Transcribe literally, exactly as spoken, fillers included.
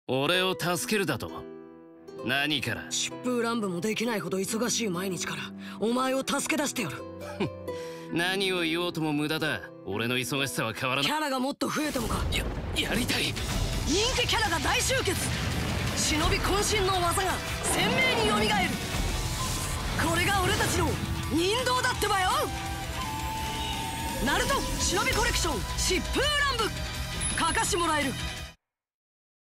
俺を助けるだと？何から？ 疾風乱舞もできないほど忙しい毎日からお前を助け出してやる。 何を言おうとも無駄だ。俺の忙しさは変わらない。 キャラがもっと増えてもか。 や、やりたい。 人気キャラが大集結。忍び渾身の技が鮮明によみがえる。これが俺たちの忍道だってばよ。ナルト忍びコレクション疾風乱舞、かかしもらえる。